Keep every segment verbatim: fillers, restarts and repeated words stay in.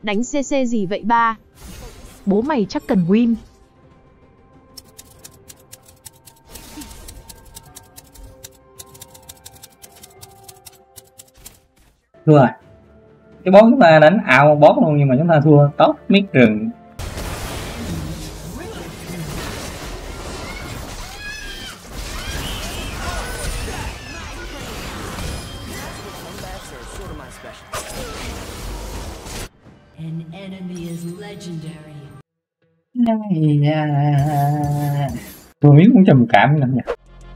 Đánh xê xê gì vậy ba? Bố mày chắc cần win. Thua rồi. Cái boss chúng ta đánh ảo boss luôn nhưng mà chúng ta thua top mid rừng. An enemy is legendary. Tôi biết cũng trầm cảm lắm nhỉ.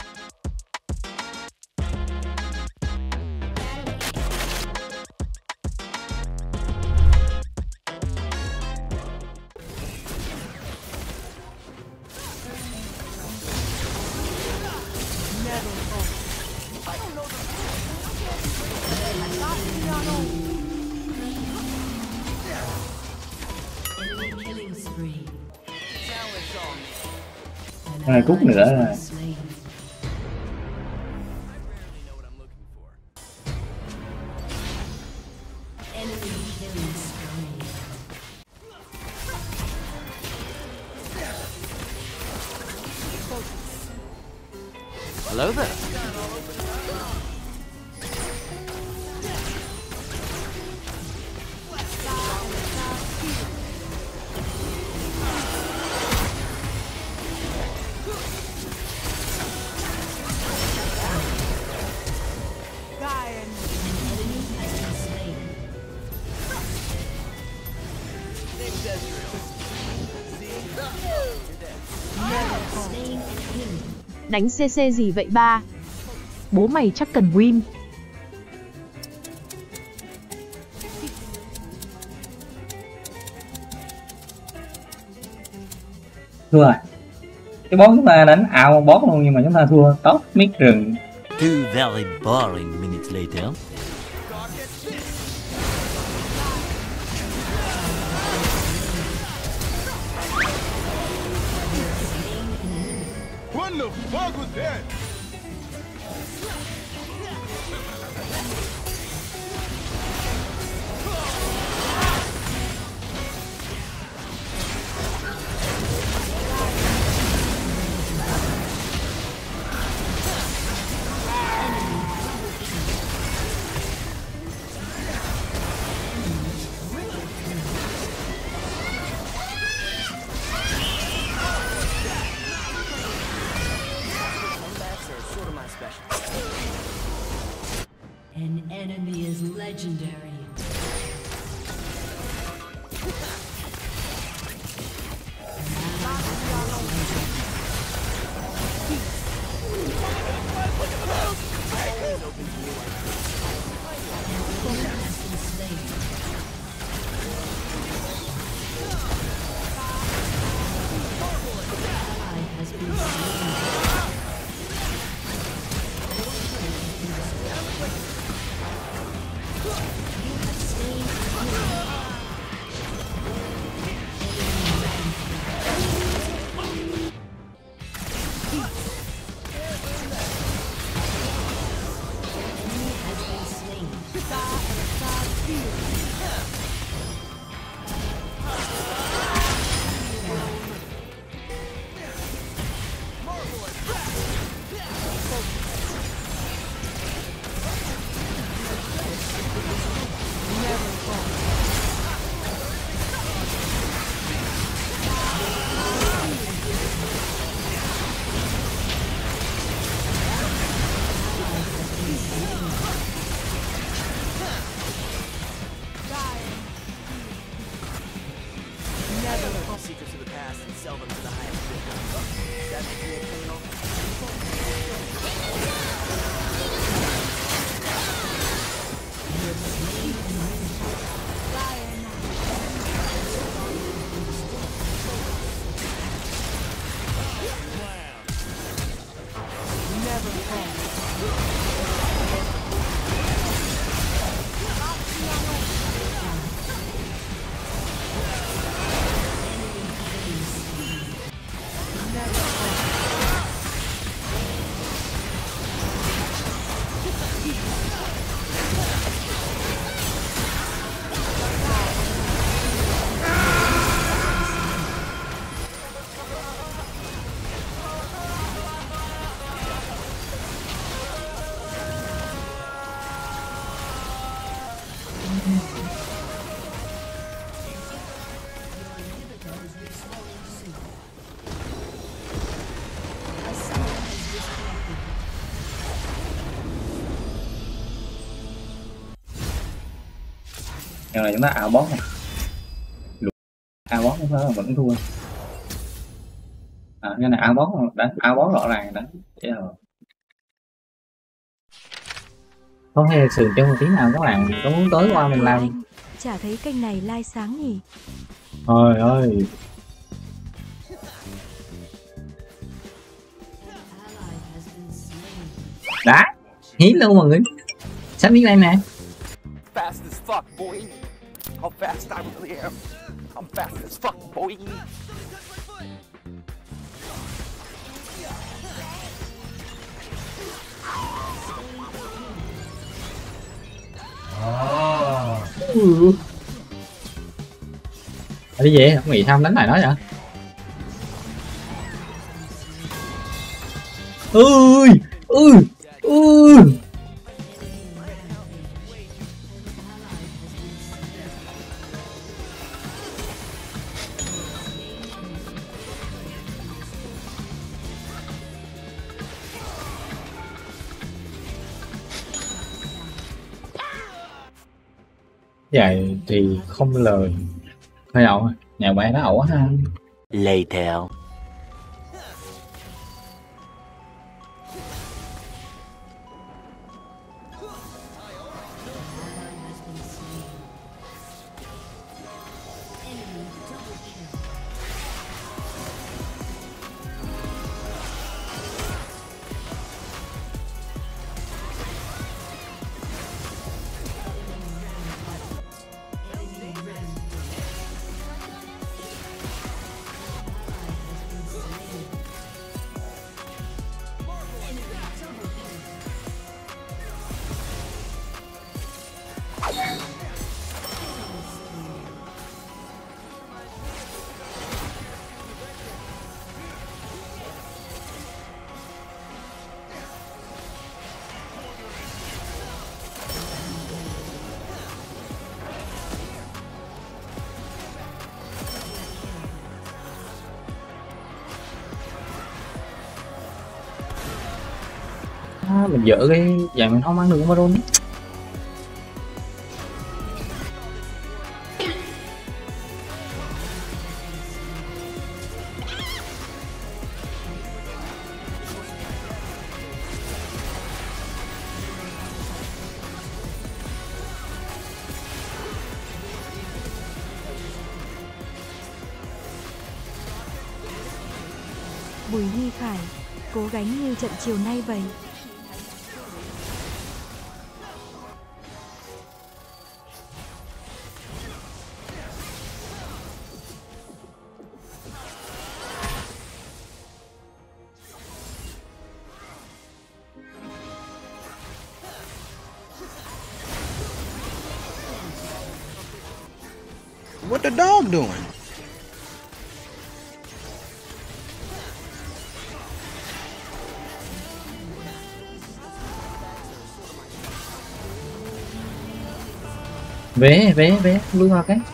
Rồi cút nữa rồi. Hello there. Đánh xê xê gì vậy ba? Bố mày chắc cần win. Thua rồi. Cái boss chúng ta đánh ảo boss luôn nhưng mà chúng ta thua top mid rừng. Two very boring minutes later. What the fuck was that? An enemy is legendary. Secrets of the past and sell them to the highest bidder. That makes me a criminal. nhưng là chúng ta ảo boss này, ảo boss chúng ta vẫn thua. À, cái này ảo boss đánh ảo boss rõ ràng đánh chứ rồi. Có hay sự cho một tí nào các bạn có muốn tối qua mình làm. Anh, chả thấy kênh này like sáng nhỉ? Trời ơi. Đã hiến luôn mọi người, sắp biết đây nè. Fast as fuck, boy. How fast I really am. I'm fast as fuck, boy. Ừ. Đi về không nghĩ sao không đánh lại nó vậy. Ui ui ui. Vậy thì không lời. Thôi ẩu, nhà bạn nó ẩu ha. Later. À, mình dỡ cái dạng mình không ăn được Baron. Bùi Huy Khải, cố gắng như trận chiều nay vậy. What the dog doing? Vé vé vé lui vào cái.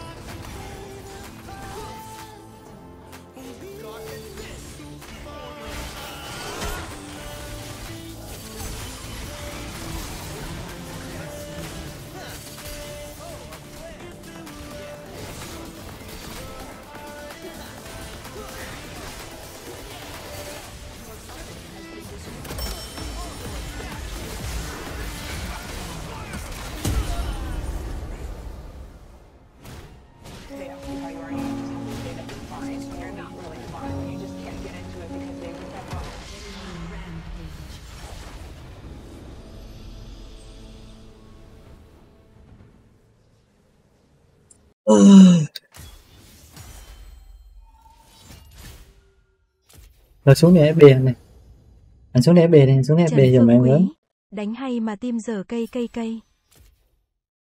Rồi xuống để ép bê này. Anh xuống để ép bê đi, xuống để ép bê Trần giùm Phương em Quý, với. đánh hay mà tim giờ cây cây cây.